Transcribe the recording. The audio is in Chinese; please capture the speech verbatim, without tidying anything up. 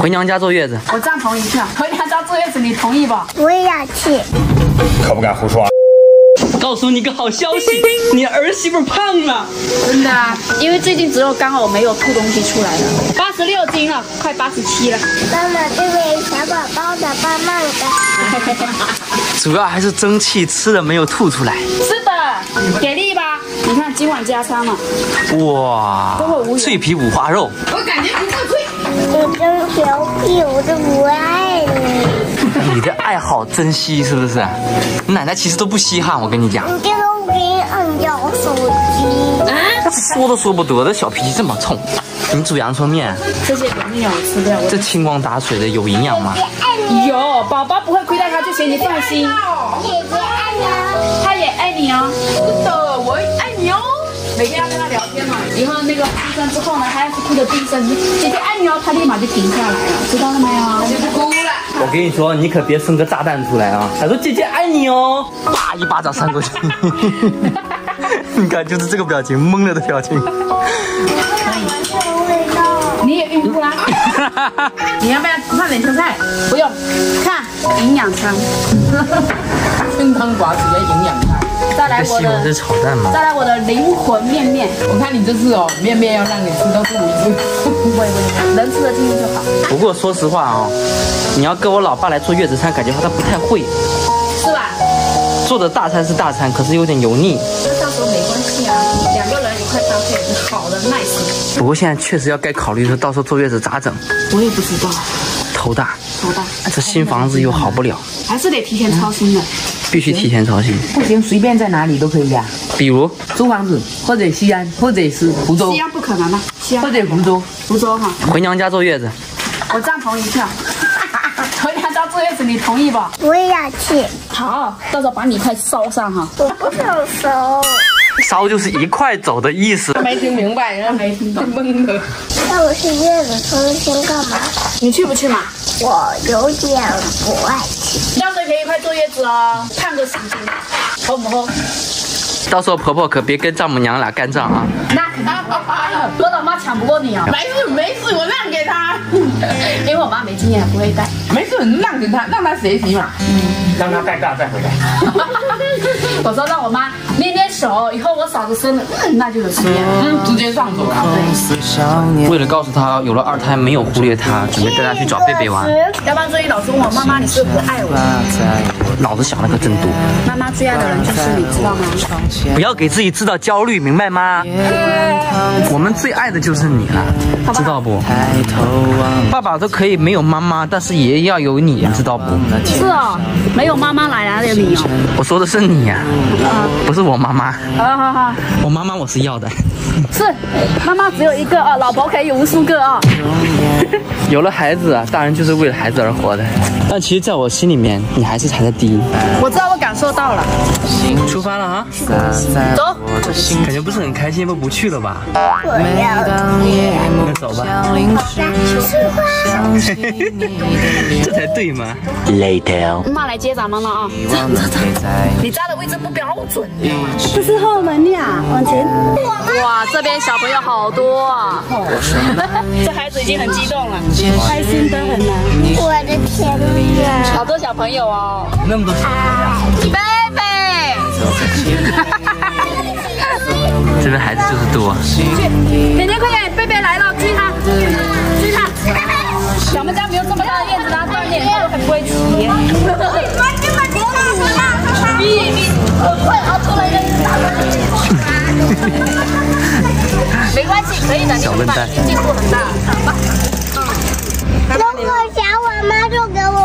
回娘家坐月子。 我赞同一下，回娘家坐月子，你同意吧？ 我也要去。 可不敢胡说。 告诉你个好消息，你儿媳妇胖了。 真的啊，因为最近只有刚好没有吐东西出来了，八十六斤了，快八十七了。 妈妈，这位小宝宝的棒棒的。 主要还是争气，吃了没有吐出来。 是的，给力吧？你看今晚加餐了。 哇，脆皮五花肉。 我感觉不够脆。 你真调皮，我就不爱你。 你的爱好珍惜是不是？奶奶其实都不稀罕，我跟你讲。 你这个我给你按掉手机。 啊，说都说不得，这小脾气这么冲。你煮阳春面， 这些肯定要我吃掉。 这清光打水的有营养吗？ 有，宝宝不会亏待他，就嫌你放心。 姐姐爱你。 他也爱你哦。是的，我爱你哦。每天要跟他聊天嘛，以后那个出生之后呢，他要是哭的第一声姐姐爱你哦，他立马就停下来了，知道了没有？他就不哭了。 我跟你说，你可别生个炸弹出来啊！他说姐姐爱你哦，啪一巴掌扇过去。你看，就是这个表情，懵了的表情。 你也孕妇啦？你要不要换点青菜？不用，看营养餐， 清汤寡子的营养餐。 再来我的是炒蛋吗？ 再来我的灵魂面面。 我看你这次哦，面面要让你吃到肚子。 不会不会，能吃得进去就好。 不过说实话啊、哦，你要跟我老爸来做月子餐，感觉他不太会， 是吧？ 做的大餐是大餐，可是有点油腻。 那到时候没关系啊，两个人一块搭配，好的 nice。 不过现在确实要该考虑说，到时候坐月子咋整？ 我也不知道， 头大， 头大， 这新房子又好不了， 还是得提前操心的。 必须提前操心。 不行，随便在哪里都可以啊。 比如租房子，或者西安，或者是福州西，安不可能的，西安或者福州。 福州哈， 回娘家坐月子。 我赞同一下。回娘家坐月子，你同意吧？ 我也要去。 好，到时候把米块烧上哈。 我不想收。 烧就是一块走的意思。 没听明白，然后没听懂，懵的。 那我去月子中心干嘛？ 你去不去嘛？ 我有点不爱去。 到时候可以一块坐月子哦，胖个十斤，好不好？ 到时候婆婆可别跟丈母娘俩干仗啊！ 那肯定不会，我老妈抢不过你哦。 没事没事，我让给他。 因为我妈没经验，不会带。 没事，你让给他，让他学习嘛。 嗯，让他带大再回来。 我说让我妈练练手，以后我嫂子生了，嗯，那就有经验， 嗯，直接上手了。 为了告诉她有了二胎没有忽略她，准备带她去找贝贝玩。 要不然最近老是问我妈妈你是不是爱我？ 脑子想的可真多。 妈妈最爱的人就是你，知道吗？ 不要给自己制造焦虑，明白吗？我们最爱的就是你了，知道不？爸爸都可以没有妈妈，但是也要有你，知道不？ 是哦，没有妈妈哪来的你哦？ 我说的是你呀、啊，不是我妈妈。 好好好， 我妈妈我是要的。 是，妈妈只有一个啊，老婆可以有无数个啊。 有了孩子啊，大人就是为了孩子而活的。但其实，在我心里面，你还是排在第一。 我知道，我感受到了。 出发了啊！ 走。 感觉不是很开心，不不去了吧？ 我要那走吧。这才对嘛。Later。 妈来接咱们了啊！走走走，你站的位置不标准。这是后门呀，往前。哇，这边小朋友好多啊！这孩子已经很激动了，开心得很呢。 我的天哪！ 好多小朋友哦， 那么多小朋友。 贝贝。 这边孩子就是多。 美美快点，贝贝来了，追他，追他。咱们家没有这么大的院子啦，这样脸肉还不会骑。比比，快熬出来了！没关系，可以的，你很棒，进步很大。 如果想我妈就给我